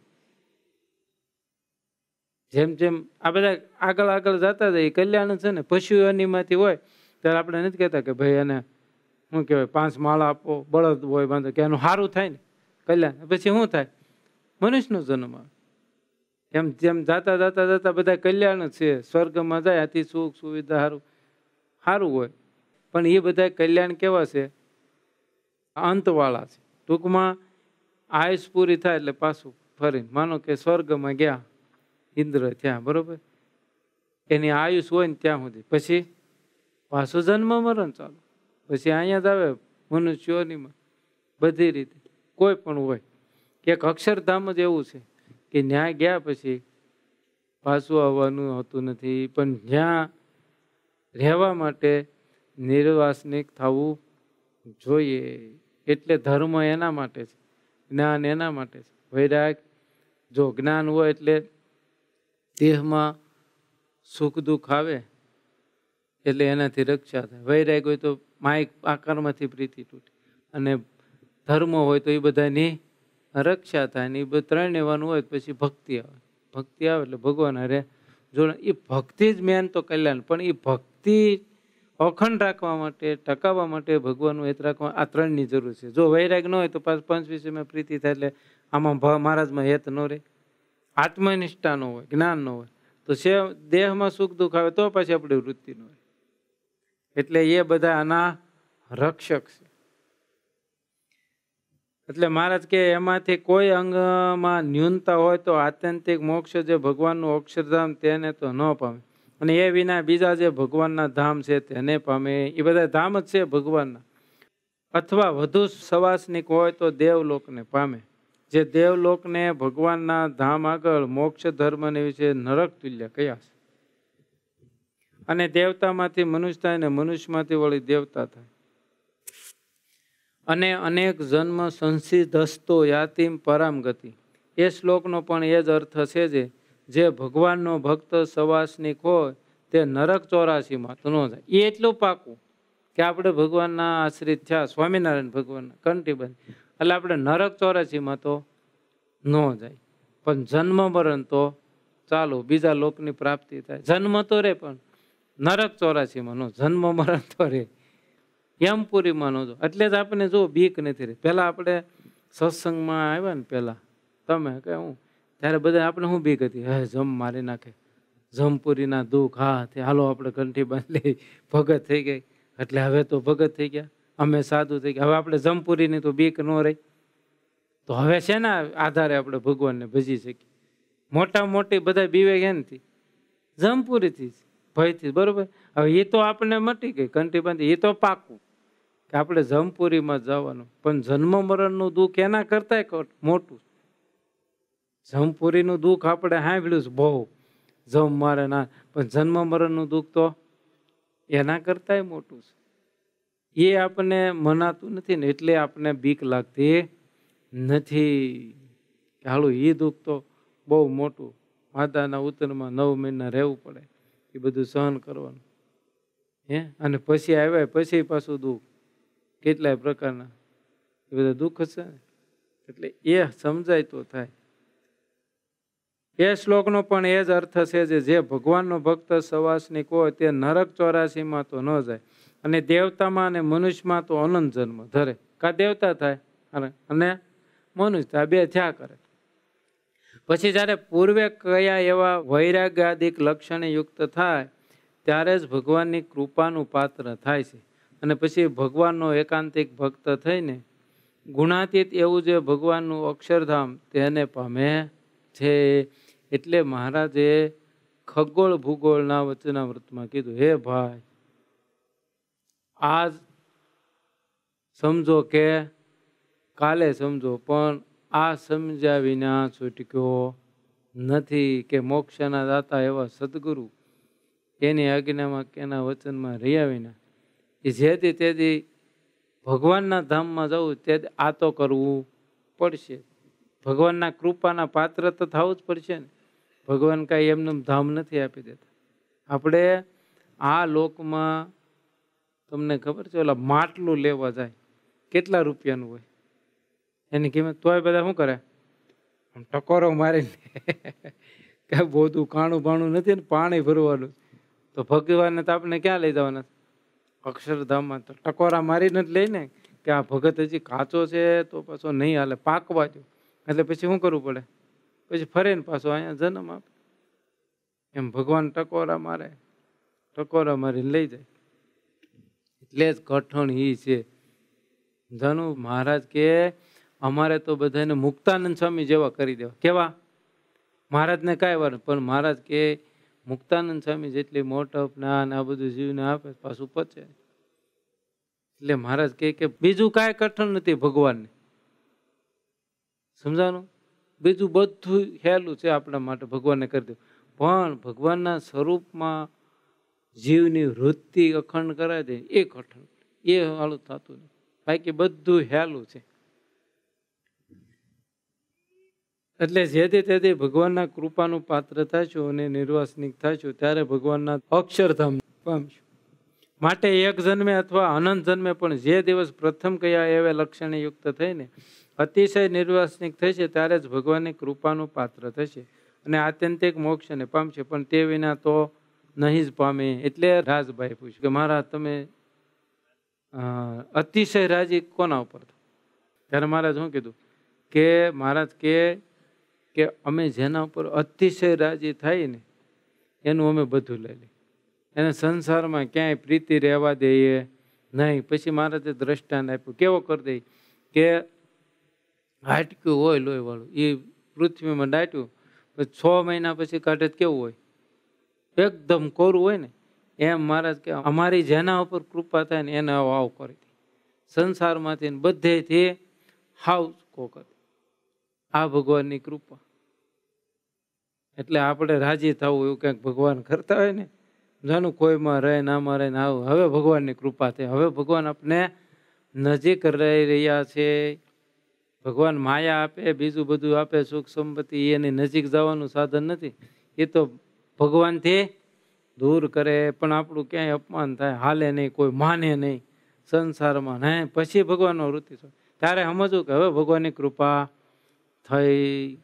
જેમ જેમ આ બધા આગળ આગળ જતા જાય કલ્યાણ છે ને. પશુઓનીમાંથી હોય ત્યારે આપણે નથી કહેતા કે ભાઈ એને શું કહેવાય 5 માળા આપો, બળદ હોય બાંધો કે એનું સારું થાય ને કલ્યાણ. પછી શું થાય? મનુષ્યનો જન્મ આવે. એમ જેમ જાતા જાતા જાતા બધા કલ્યાણ છે. સ્વર્ગમાં જાય આથી સુખ સુવિધા સારું સારું હોય, પણ એ બધા કલ્યાણ કેવા છે? અંતવાળા છે. ટૂંકમાં આયુષ પૂરી થાય એટલે પાછું ફરીને માનો કે સ્વર્ગમાં ગયા, ઇન્દ્ર ત્યાં, બરોબર, એની આયુષ હોય ને ત્યાં સુધી, પછી પાછું જન્મ મરણ ચાલુ, પછી અહીંયા જ આવે મનુષ્યોની બધી રીતે કોઈ પણ હોય. એક અક્ષરધામ જ એવું છે કે ન્યાય ગયા પછી પાછું આવવાનું હોતું નથી, પણ જ્યાં રહેવા માટે નિર્વાસનિક થવું જોઈએ. એટલે ધર્મ એના માટે છે, જ્ઞાન એના માટે છે, વૈરાગ. જો જ્ઞાન હોય એટલે દેહમાં સુખ દુઃખ આવે એટલે એનાથી રક્ષા થાય. વૈરાગ હોય તો માયિક આકારમાંથી પ્રીતિ તૂટે, અને ધર્મ હોય તો એ બધાની રક્ષા થાય. ને એ ત્રણ એવાનું હોય પછી ભક્તિ આવે. ભક્તિ આવે એટલે ભગવાન હારે જોડે. એ ભક્તિ જ મેન તો કલ્યાણ. પણ એ ભક્તિ અખંડ રાખવા માટે, ટકાવવા માટે ભગવાનનું હિત રાખવા આ 3ની જરૂર છે. જો વૈરાગ ન હોય તો પાછું 5 વિષયમાં પ્રીતિ થાય એટલે આમાં મહારાજમાં હેત ન રહે. આત્મનિષ્ઠા ન હોય, જ્ઞાન ન હોય તો દેહમાં સુખ દુઃખ આવે તો પછી આપણી વૃત્તિ ન હોય. એટલે એ બધા આના રક્ષક છે. એટલે મહારાજ કે એમાંથી કોઈ અંગમાં ન્યૂનતા હોય તો આત્યંતિક મોક્ષ જે ભગવાનનું અક્ષરધામ તેને તો ન પામે, અને એ વિના બીજા જે ભગવાનના ધામ છે તેને પામે. એ બધા ધામ જ છે ભગવાનના. અથવા વધુ સવાસનિક હોય તો દેવલોકને પામે. જે દેવલોકને ભગવાનના ધામ આગળ મોક્ષ ધર્મને વિશે નરક તુલ્ય કયા છે. અને દેવતામાંથી મનુષ્ય થાય ને મનુષ્યમાંથી વળી દેવતા થાય. અને અનેક જન્મ સંસિદ્ધસ્તો યાતિમ પરામ ગતિ. એ શ્લોકનો પણ એ જ અર્થ છે જે ભગવાનનો ભક્ત સવાસનિક હોય તે નરક 84માં તો ન જાય. એ એટલું પાકું કે આપણે ભગવાનના આશ્રિત થયા, સ્વામિનારાયણ ભગવાનના કંઠીબંધ, એટલે આપણે નરક 84માં તો ન જાય. પણ જન્મ મરણ તો ચાલો, બીજા લોકની પ્રાપ્તિ થાય. જન્મ તો રે પણ નરક 84માં નો, જન્મ મરણ તો રે યમપુરીમાં નો. એટલે જ આપણે જો બીક નથી રહી. પહેલાં આપણે સત્સંગમાં આવ્યા ને, પહેલાં તમે કે હું, ત્યારે બધા આપણે શું બીક હતી, હે જમ મારી નાખે, જમપુરીના દુઃખ, હા તે હાલો આપણે કંઠી બાંધી ભગત થઈ ગઈ. એટલે હવે તો ભગત થઈ ગયા, અમે સાધુ થઈ ગયા. હવે આપણે જમપુરીની તો બીક ન રહી. તો હવે શેના આધારે આપણે ભગવાનને ભજી શકીએ? મોટા મોટી બધા બીવે એનથી, જમપુરીથી ભયથી, બરોબર. હવે એ તો આપણને મટી ગઈ કંઠી બાંધી, એ તો પાકું કે આપણે જમપુરીમાં જવાનું. પણ જન્મ મરણનું દુઃખ એના કરતા મોટું. જમપુરીનું દુઃખ આપણે સાંભળ્યું છે બહુ, જમ મારે ના, પણ જન્મ મરણનું દુઃખ તો એના કરતાંય મોટું છે. એ આપણને મનાતું નથી ને, એટલે આપણને બીક લાગતી નથી કે હાલું એ દુઃખ તો બહુ મોટું. માતાના ઉત્તરમાં 9 મહિના રહેવું પડે, એ બધું સહન કરવાનું. અને પછી આવ્યા પછી પાછું દુઃખ, કેટલાય પ્રકારના એ બધા દુઃખ છે ને. એટલે એ સમજાય તો થાય. એ શ્લોકનો પણ એ જ અર્થ છે જે ભગવાનનો ભક્ત સવાસનિક હોય તે નરક 84માં તો ન જાય, અને દેવતામાં અને મનુષ્યમાં તો અનંત જન્મ ધરે. કા દેવતા થાય અને મનુષ્ય થાય, બે થયા કરે. પછી જ્યારે પૂર્વે કયા એવા વૈરાગ્યાદિક લક્ષણે યુક્ત થાય ત્યારે જ ભગવાનની કૃપાનું પાત્ર થાય છે. અને પછી ભગવાનનો એકાંતિક ભક્ત થઈને ગુણાતીત એવું જે ભગવાનનું અક્ષરધામ તેને પામે છે. એટલે મહારાજે ખગોળ ભૂગોળના વચનામૃતમાં કીધું, હે ભાઈ, આજ સમજો કે કાલે સમજો, પણ આ સમજ્યા વિના છૂટક્યો નથી. કે મોક્ષના દાતા એવા સદગુરુ એની આજ્ઞામાં કે એના વચનમાં રહ્યા વિના એ જેથી તેથી ભગવાનના ધામમાં જવું, તે આ તો કરવું પડશે. ભગવાનના કૃપાના પાત્ર તો થવું જ પડશે ને. ભગવાન કાંઈ એમનું ધામ નથી આપી દેતા. આપણે આ લોકમાં તમને ખબર છે, ઓલા માટલું લેવા જાય કેટલા રૂપિયાનું હોય એની કિંમત, તોય બધા શું કરે, ટકોરો મારીને કાંઈ બધું કાણું બાણું નથી ને, પાણી ભરવાનું. તો ભગવાનને તો આપણે ક્યાં લઈ જવાના? અક્ષરધામમાં. તો ટકોરા મારીને જ લઈને કે આ ભગત હજી કાચો છે તો પાછો નહીં હાલે, પાકવા દો. એટલે પછી શું કરવું પડે? પછી ફરે ને પાછો અહીંયા જન્મ આપે. એમ ભગવાન ટકોરા મારે, ટકોરા મારીને લઈ જાય. એટલે જ કઠણ ઈ છે. જાનું મહારાજ કે અમારે તો બધાને મુક્તાનંદ સ્વામી જેવા કરી દેવા. કેવા? મહારાજને કાંઈ વાર, પણ મહારાજ કે મુક્તાનંદ સ્વામી જેટલી મોટપ જ્ઞાન આ બધું જીવને આપે પાછું પચે. એટલે મહારાજ કે બીજું કાંઈ કઠણ નથી ભગવાનને. સમજાનું? બીજું બધું હેલું છે આપણા માટે, ભગવાનને કરી દે. પણ ભગવાનના સ્વરૂપમાં જીવની વૃત્તિ અખંડ કરાવી દે એ કઠણ, એ હાલું થતું નહીં. બાકી બધું હેલું છે. એટલે જેથી તેથી ભગવાનના કૃપાનું પાત્ર થઈશું અને નિર્વાસનિક થઈશું ત્યારે ભગવાનના અક્ષરધામ પામશું. માટે એક જન્મે અથવા અનંત જન્મે પણ જે દિવસ પ્રથમ કયા એવા લક્ષણે યુક્ત થઈને અતિશય નિર્વાસનિક થશે ત્યારે જ ભગવાનની કૃપાનું પાત્ર થશે અને આત્યંતિક મોક્ષને પામશે. પણ તે વિના તો નહીં જ પામે. એટલે રાજભાઈ પૂછ્યું કે મહારાજ તમે અતિશય રાજી કોના ઉપર? ત્યારે મહારાજ શું કીધું કે મહારાજ કે અમે જેના ઉપર અતિશય રાજી થાય ને એનું અમે બધું લઈ લઈએ, એને સંસારમાં ક્યાંય પ્રીતિ રહેવા દઈએ નહીં. પછી મહારાજે દ્રષ્ટાંત આપ્યું, કેવો કરી દઈએ કે હાટક્યું હોય લોહીવાળું, એ પૃથ્વીમાં દાટ્યું, પછી 6 મહિના પછી કાઢે કેવું હોય, એકદમ કોરું હોય ને એમ. મહારાજ કે અમારી જેના ઉપર કૃપા થાય ને એને આવ કરી દે, સંસારમાંથી બધેથી હાવ કો કરી. આ ભગવાનની કૃપા. એટલે આપણે રાજી થવું એવું કંઈક ભગવાન કરતા હોય ને, જાનું કોઈમાં રહે નામાં રહે ને આવું. હવે ભગવાનની કૃપા થઈ, હવે ભગવાન આપણે નજીક રહી રહ્યા છે. ભગવાન માયા આપે, બીજું બધું આપે, સુખ સંપત્તિ, એની નજીક જવાનું સાધન નથી. એ તો ભગવાનથી દૂર કરે. પણ આપણું ક્યાંય અપમાન થાય, હાલે નહીં, કોઈ માને નહીં સંસારમાં, હે પછી ભગવાનનો વૃત્તિ ત્યારે સમજવું કે હવે ભગવાનની કૃપા થઈ.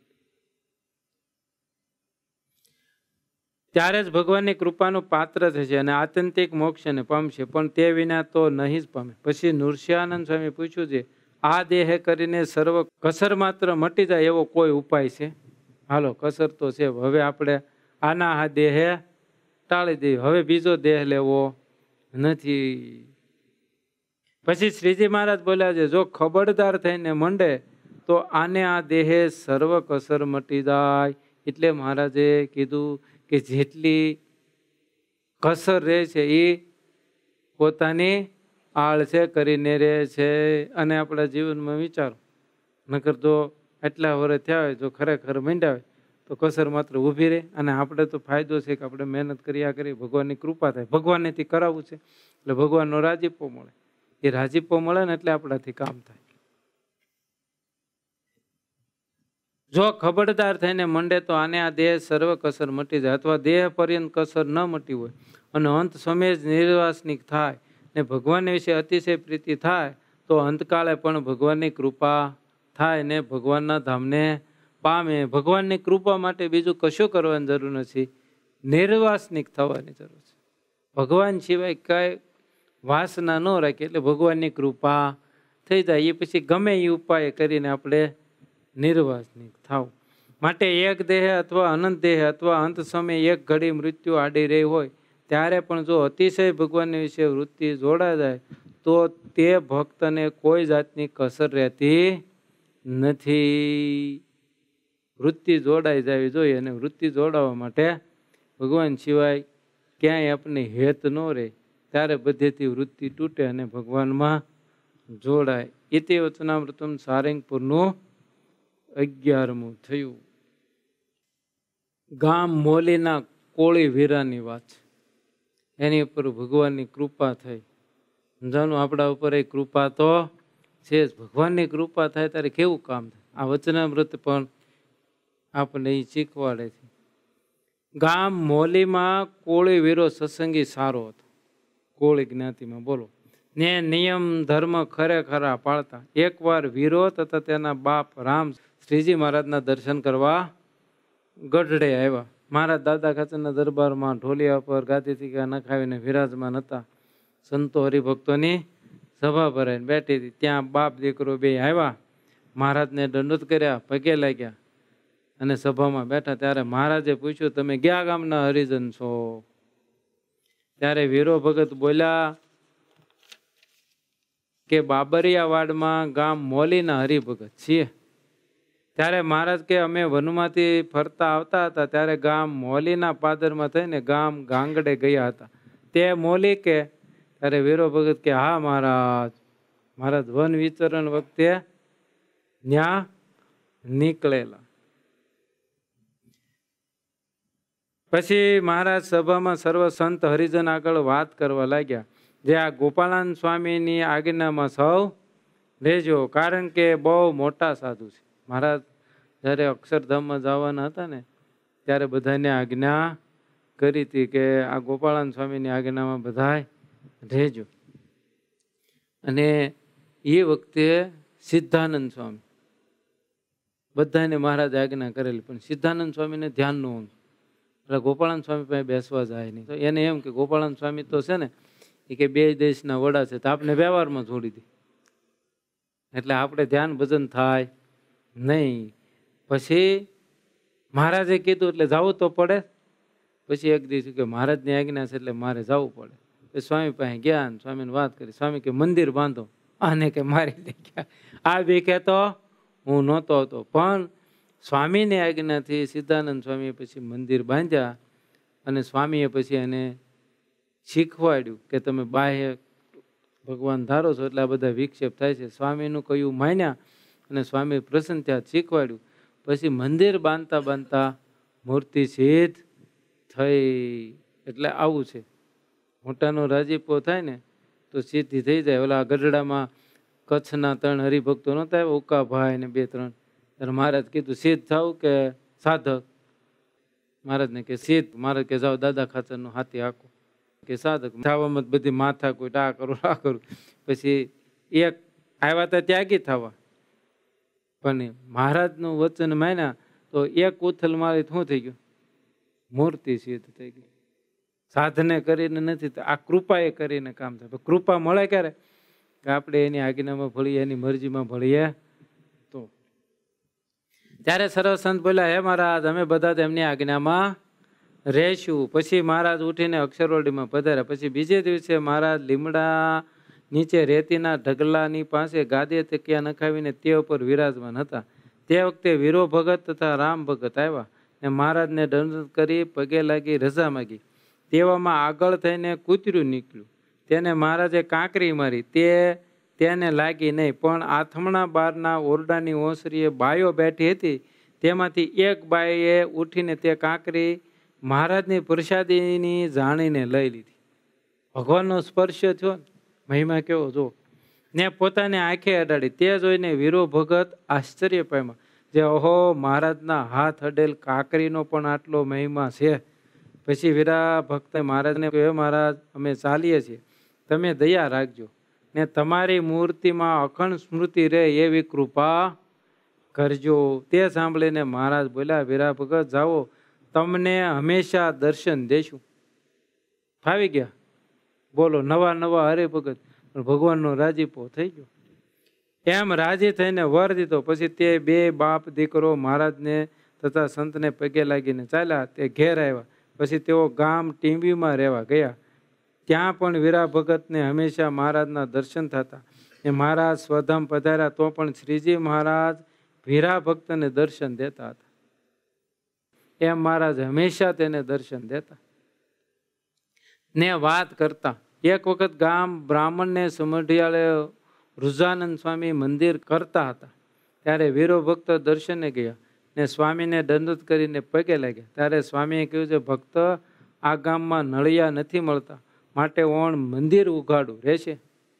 ત્યારે જ ભગવાનની કૃપાનું પાત્ર થશે અને આત્યંતિક મોક્ષને પામશે. પણ તે વિના તો નહીં જ પામે. પછી નૃસિંહાનંદ સ્વામી પૂછ્યું છે, આ દેહ કરીને સર્વ કસર માત્ર મટી જાય એવો કોઈ ઉપાય છે? હાલો, કસર તો છે, હવે આપણે આના આ દેહે ટાળી દઈએ, હવે બીજો દેહ લેવો નથી. પછી શ્રીજી મહારાજ બોલ્યા છે, જો ખબરદાર થઈને મંડે તો આને આ દેહે સર્વ કસર મટી જાય. એટલે મહારાજે કીધું કે જેટલી કસર રહે છે એ પોતાની આળસે કરીને રહે છે. અને આપણા જીવનમાં વિચારો, નકર તો એટલા વર્ષ થયા હોય, જો ખરેખર મંડ્યા હોય તો કસર માત્ર ઊભી રહે. અને આપણે તો ફાયદો છે કે આપણે મહેનત કર્યા કરી, ભગવાનની કૃપા થાય, ભગવાનનેથી કરાવવું છે એટલે ભગવાનનો રાજીપો મળે. એ રાજીપો મળે ને એટલે આપણાથી કામ થાય. જો ખબરદાર થઈને મંડે તો આને આ દેહ સર્વ કસર મટી જાય. અથવા દેહ પર્યંત કસર ન મટી હોય અને અંત સમયે જ નિર્વાસનિક થાય ને ભગવાન વિશે અતિશય પ્રીતિ થાય તો અંતકાળે પણ ભગવાનની કૃપા થાય ને ભગવાનના ધામને પામે. ભગવાનની કૃપા માટે બીજું કશું કરવાની જરૂર નથી, નિર્વાસનિક થવાની જરૂર છે. ભગવાન સિવાય કાંઈ વાસના ન રાખીએ એટલે ભગવાનની કૃપા થઈ જાય. એ પછી ગમે એ ઉપાય કરીને આપણે નિર્વાસનિક થાવ. માટે એક દેહ અથવા અનંત દેહ અથવા અંત સમયે એક ઘડી મૃત્યુ આડી રહી હોય ત્યારે પણ જો અતિશય ભગવાન વિશે વૃત્તિ જોડાઈ જાય તો તે ભક્તને કોઈ જાતની કસર રહેતી નથી. વૃત્તિ જોડાઈ જવી જોઈએ અને વૃત્તિ જોડાવા માટે ભગવાન સિવાય ક્યાંય આપણે હેત ન રહે ત્યારે બધેથી વૃત્તિ તૂટે અને ભગવાનમાં જોડાય. ઇતિ વચનામૃતમ સારંગપુરનું 11મું થયું. ગામ મોલીના કોળી વીરાની વાત છે. એની ઉપર ભગવાનની કૃપા થઈ. સમજાનું, આપણા ઉપર એ કૃપા તો છે જ. ભગવાનની કૃપા થાય ત્યારે કેવું કામ થાય. આ વચનામૃત પણ આપણને એ શીખવાડે છે. ગામ મોલીમાં કોળી વીરો સત્સંગી સારો હતો. કોળી જ્ઞાતિમાં બોલો ને નિયમ ધર્મ ખરેખરા પાળતા. એકવાર વીરો તથા તેના બાપ રામ શ્રીજી મહારાજના દર્શન કરવા ગઢડે આવ્યા. મહારાજ દાદા ખાચરના દરબારમાં ઢોલિયા પર ગાદીથી નખાવીને વિરાજમાન હતા. સંતો હરિભક્તોની સભા ભરાઈને બેઠી હતી. ત્યાં બાપ દીકરો બે આવ્યા, મહારાજને દંડોત કર્યા, પગે લાગ્યા અને સભામાં બેઠા. ત્યારે મહારાજે પૂછ્યું, તમે ક્યાં ગામના હરિજન છો? ત્યારે વીરો ભગત બોલ્યા કે બાબરિયા વાડમાં ગામ મોલીના હરિભગત છીએ. ત્યારે મહારાજ કે અમે વનમાંથી ફરતા આવતા હતા ત્યારે ગામ મોલીના પાદરમાં થઈને ગામ ગાંગડે ગયા હતા. તે મોલી કે? ત્યારે વીરો ભગત કે હા મહારાજ. મહારાજ વન વિચરણ વખતે ન્યા નીકળેલા. પછી મહારાજ સભામાં સર્વ સંત હરિજન આગળ વાત કરવા લાગ્યા, જે આ ગોપાળાનંદ સ્વામીની આજ્ઞામાં સૌ લેજો, કારણ કે બહુ મોટા સાધુ છે. મહારાજ જ્યારે અક્ષરધામમાં જવાના હતા ને ત્યારે બધાને આજ્ઞા કરી હતી કે આ ગોપાળાનંદ સ્વામીની આજ્ઞામાં બધા રહેજો. અને એ વખતે સિદ્ધાનંદ સ્વામી બધાને મહારાજ આજ્ઞા કરેલી, પણ સિદ્ધાનંદ સ્વામીને ધ્યાન ન હોય એટલે ગોપાળાનંદ સ્વામી પાસે બેસવા જાય નહીં. તો એને એમ કે ગોપાળાનંદ સ્વામી તો છે ને એ કે બે દેશના વડા છે તો આપણે વ્યવહારમાં જોડી દે એટલે આપણે ધ્યાન ભજન થાય નહીં. પછી મહારાજે કીધું એટલે જવું તો પડે. પછી એક દિવસ કે મહારાજની આજ્ઞા છે એટલે મારે જવું પડે. પછી સ્વામી પાસે ગયા અને સ્વામીને વાત કરી. સ્વામી કે મંદિર બાંધો. આને કે મારી દે ગયા. આ બીકે તો હું નહોતો હતો, પણ સ્વામીની આજ્ઞાથી સિદ્ધાનંદ સ્વામીએ પછી મંદિર બાંધ્યા અને સ્વામીએ પછી એને શીખવાડ્યું કે તમે બાહ્ય ભગવાન ધારો છો એટલે આ બધા વિક્ષેપ થાય છે. સ્વામીનું કહ્યું માન્યા અને સ્વામી પ્રસન્ન થયા, શીખવાડ્યું. પછી મંદિર બાંધતા બાંધતા મૂર્તિ સિદ્ધ થઈ. એટલે આવું છે, મોટાનો રાજીપો થાય ને તો સિદ્ધિ થઈ જાય. ઓલા ગઢડામાં કચ્છના 3 હરિભક્તો નહોતા આવ્યા, ઉકાભાઈ ને 2-3, ત્યારે મહારાજ કીધું સિદ્ધ થવું કે સાધક? મહારાજને કે સિદ્ધ. મહારાજ કે જાઓ દાદા ખાચરનો હાથી હાકો. કે સાધક. થવામાં બધી માથા કોઈ આ કરું આ કરું. પછી એક આવ્યા હતા ત્યાગી થવા, પણ મહારાજનું વચન માન્યા તો એક ઉથલ મારી શું થઈ ગયું? મૂર્તિ સિદ્ધ થઈ ગઈ. સાધને કરીને નથી, આ કૃપાએ કરીને કામ થાય. કૃપા મળે ક્યારે? કે આપણે એની આજ્ઞામાં ભળીએ, એની મરજીમાં ભળીએ તો. ત્યારે સર્વસંત બોલ્યા, હે મહારાજ અમે બધા તેમની આજ્ઞામાં રહેશું. પછી મહારાજ ઉઠીને અક્ષરવડીમાં પધાર્યા. પછી બીજે દિવસે મહારાજ લીમડા નીચે રેતીના ઢગલાની પાસે ગાદે તકિયા નખાવીને તે ઉપર વિરાજમાન હતા. તે વખતે વીરો ભગત તથા રામ ભગત આવ્યા ને મહારાજને દંડ કરી પગે લાગી રજા માગી. તેવામાં આગળ થઈને કૂતર્યું નીકળ્યું. તેને મહારાજે કાંકરી મારી. તેને લાગી નહીં, પણ આથમણા બારના ઓરડાની ઓસરીએ બાયો બેઠી હતી. તેમાંથી એક બાઈએ ઉઠીને તે કાંકરી મહારાજની પ્રસાદીની જાણીને લઈ લીધી. ભગવાનનો સ્પર્શ થયો, મહિમા કેવો જો, ને પોતાની આંખે અડાડી. તે જોઈને વીરો ભગત આશ્ચર્ય પામ્યા, જે ઓહો, મહારાજના હાથ અડેલ કાંકરીનો પણ આટલો મહિમા છે. પછી વીરા ભક્તે મહારાજને કહ્યું, મહારાજ અમે ચાલીએ છીએ, તમે દયા રાખજો ને તમારી મૂર્તિમાં અખંડ સ્મૃતિ રહે એવી કૃપા કરજો. તે સાંભળીને મહારાજ બોલ્યા, વીરા ભગત જાઓ, તમને હંમેશા દર્શન દેશું. ફાવી ગયા. બોલો, નવા નવા હરિભગત, પણ ભગવાનનો રાજીપો થઈ ગયો. એમ રાજી થઈને વર દીધો. પછી તે 2 બાપ દીકરો મહારાજને તથા સંતને પગે લાગીને ચાલ્યા. તે ઘેર આવ્યા. પછી તેઓ ગામ ટીંબીમાં રહેવા ગયા. ત્યાં પણ વીરા ભગતને હંમેશા મહારાજના દર્શન થતા. એ મહારાજ સ્વધામ પધાર્યા તો પણ શ્રીજી મહારાજ વીરા ભક્તને દર્શન દેતા હતા. એમ મહારાજ હંમેશા તેને દર્શન દેતા ને વાત કરતા. એક વખત ગામ બ્રાહ્મણને સમઢિયાળે રુજાનંદ સ્વામી મંદિર કરતા હતા. ત્યારે વીરો ભક્ત દર્શને ગયા ને સ્વામીને દંડવત કરીને પગે લાગ્યા. ત્યારે સ્વામીએ કહ્યું છે, ભક્ત, આ ગામમાં નળિયા નથી મળતા, માટે ઓણ મંદિર ઉઘાડું રહેશે.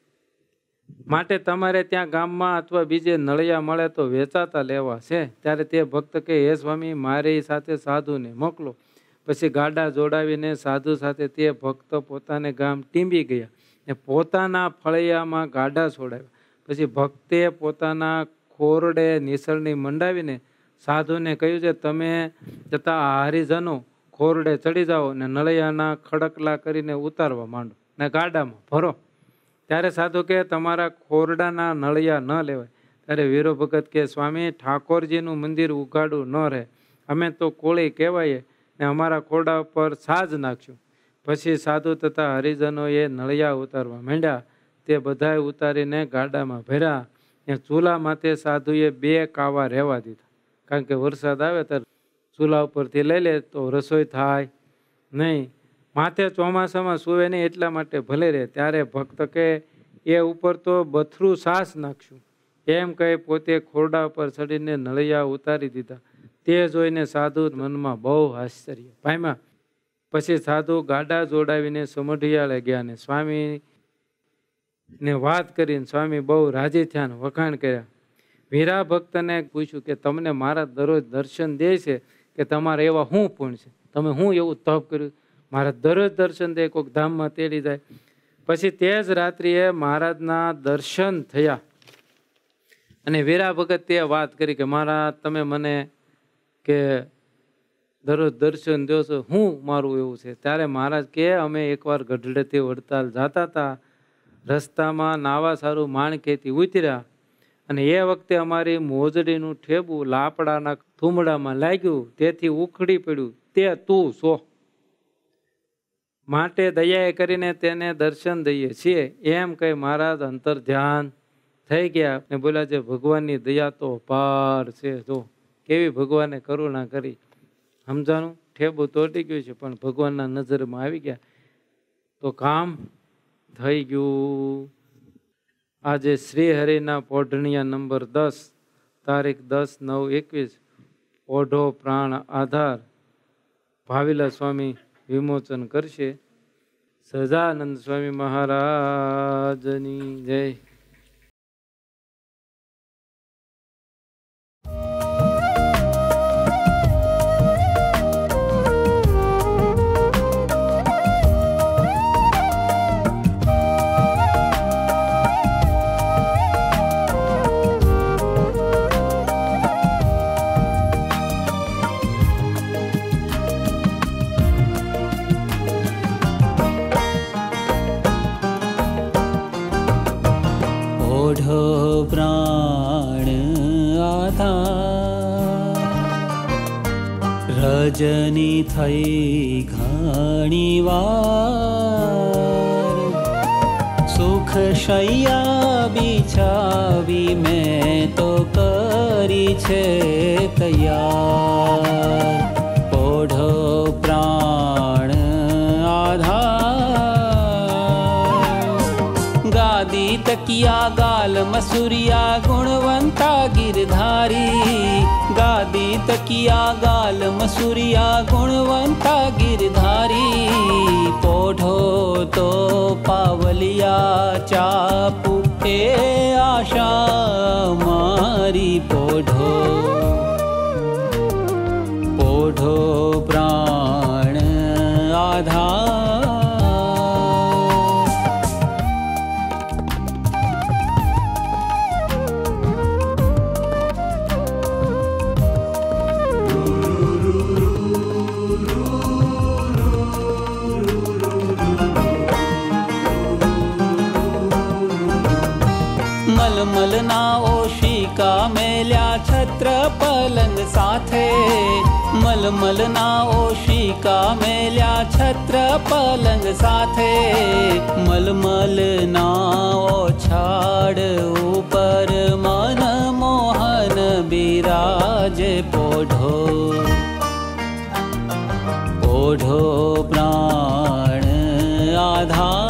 માટે તમારે ત્યાં ગામમાં અથવા બીજે નળિયા મળે તો વેચાતા લેવા છે. ત્યારે તે ભક્ત કહે, હે સ્વામી, મારી સાથે સાધુને મોકલો. પછી ગાડા જોડાવીને સાધુ સાથે તે ભક્ત પોતાને ગામ ટીંબી ગયા ને પોતાના ફળિયામાં ગાડા છોડાવ્યા. પછી ભક્તે પોતાના ખોરડે નિસરણી મંડાવીને સાધુને કહ્યું છે, તમે જતા હરિજનો ખોરડે ચડી જાઓ ને નળિયાના ખડકલા કરીને ઉતારવા માંડો ને ગાડામાં ભરો. ત્યારે સાધુ કે, તમારા ખોરડાના નળિયા ન લેવાય. ત્યારે વીરો ભગત કે, સ્વામી, ઠાકોરજીનું મંદિર ઉઘાડું ન રહે, અમે તો કોળી કહેવાય ને અમારા ખોરડા પર સાજ નાખશું. પછી સાધુ તથા હરિજનોએ નળિયા ઉતારવા માંડ્યા. તે બધાએ ઉતારીને ગાડામાં ભર્યા ને ચૂલા માથે સાધુએ 2 કાવા રહેવા દીધા. કારણ કે વરસાદ આવે ત્યારે ચૂલા ઉપરથી લઈ લે તો રસોઈ થાય નહીં. માથે ચોમાસામાં સુવે નહીં, એટલા માટે ભલે રહે. ત્યારે ભક્ત કે, એ ઉપર તો બથરું સાસ નાખશું. એમ કહી પોતે ખોરડા પર ચડીને નળિયા ઉતારી દીધા. તે જોઈને સાધુ મનમાં બહુ આશ્ચર્ય પામ્યા. પછી સાધુ ગાડા જોડાવીને સમઢિયાળે ગયા ને સ્વામીને વાત કરીને સ્વામી બહુ રાજી થયા ને વખાણ કર્યા. વીરા ભક્તને પૂછ્યું કે, તમને મારા દરરોજ દર્શન દે છે કે તમારે એવા શું પૂર્ણ છે? તમે શું એવું તપ કર્યું મારા દરરોજ દર્શન દે, કોઈક ધામમાં તેડી જાય? પછી તે જ રાત્રિએ મહારાજના દર્શન થયા અને વીરા ભગત તે વાત કરી કે, મહારાજ, તમે મને કે દરરોજ દર્શન દો છો, હું મારું એવું છે? ત્યારે મહારાજ કે, અમે એકવાર ગઢડેથી વડતાલ જતા હતા. રસ્તામાં નાવા સારું માણખેથી ઉતર્યા અને એ વખતે અમારી મોજડીનું ઠેબું લાપડાના થુમડામાં લાગ્યું, તેથી ઉખડી પડ્યું. તે તું છો, માટે દયાએ કરીને તેને દર્શન દઈએ છીએ. એમ કહી મહારાજ અંતર ધ્યાન થઈ ગયા ને બોલ્યા, છે ભગવાનની દયા તો અપાર છે. જો કેવી ભગવાને કરુણા કરી. સમજાનું? ઠેબું તોડી ગયું છે પણ ભગવાનના નજરમાં આવી ગયા તો કામ થઈ ગયું. આજે શ્રી હરિના પોઢણિયા નંબર 10, તારીખ 10/9/21, ઓઢો પ્રાણ આધાર ભાવીલા સ્વામી વિમોચન કરશે. સહજાનંદ સ્વામી મહારાજની જય. प्राण आधार रजनी थई घणी वार सुख शैया बिछावी मैं तो करी छे तैयार ओढ़ो प्राण आधार गादी तकिया गाल मसूरिया गुणवंता गिरधारी गादी तकिया गाल मसूरिया गुणवंता गिरधारी पोढ़ो तो पावलिया चापू ए आशा मारी पोढ़ो पोढ़ो प्राण आधार मलमलना ओशिका मेल्या छत्र पलंग साथे मलमलना ओशिका मेल्या छत्र पलंग साथे मलमलना ओछाड़ ऊपर मन मोहन बिराजे पोढ़ो पोढ़ो प्राण आधार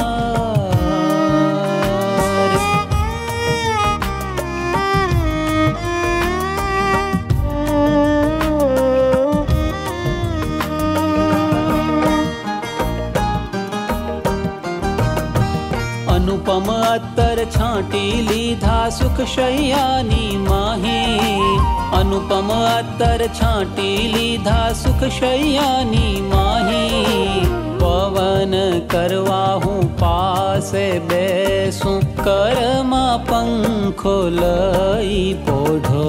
अनुपम अत्तर छांटी लीधा सुख शैयानी माही अनुपम अत्तर छांटी लीधा सुख शैयानी माही पवन करवा हूँ पासे बेसूं करमा पंखो लई पोढ़ो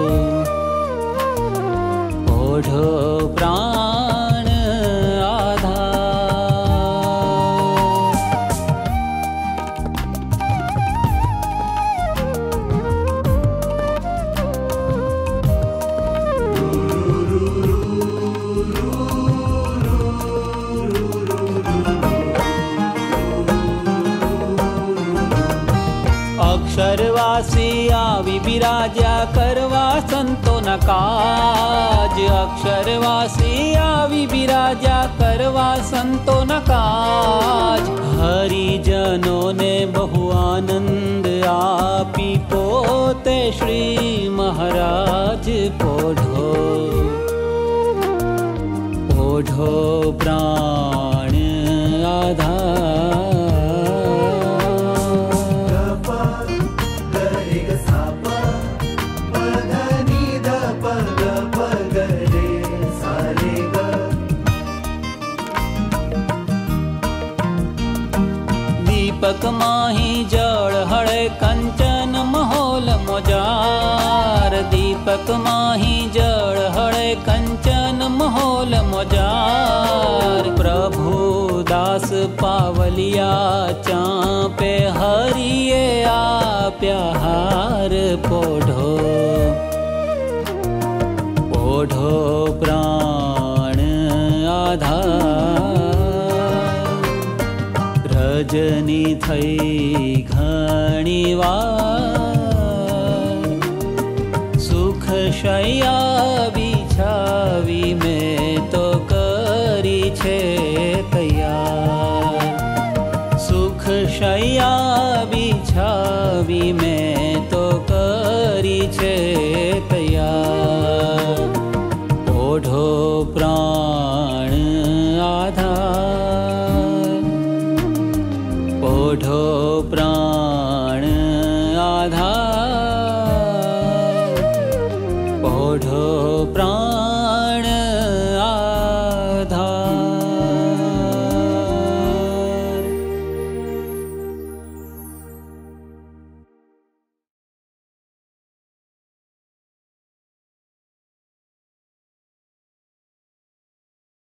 पोढ़ो प्राण आधार अक्षरवासी आवी बिराजा करवा संतो न काज अक्षरवासी आवी बिराजा करवा संतो न काज हरिजनों ने बहु आनंद आपी पोते श्री महाराज पोढ़ो पोढ़ो प्राण आधार दीपक माही जड़ हड़े कंचन महोल मोजार दीपक माही जड़ हड़े कंचन महोल मोजार प्रभु दास पावलिया चापे हरिये आप्याहार पोढ़ो पोढ़ो प्राण आधार रजनी थई घणी वार सुख शैया बिछावी में तो करी छे तैयार सुख शैया बिछावी में तो करी छे तैयार पोढ़ो प्राण आधार पोढो प्राण आधार, पोढो प्राण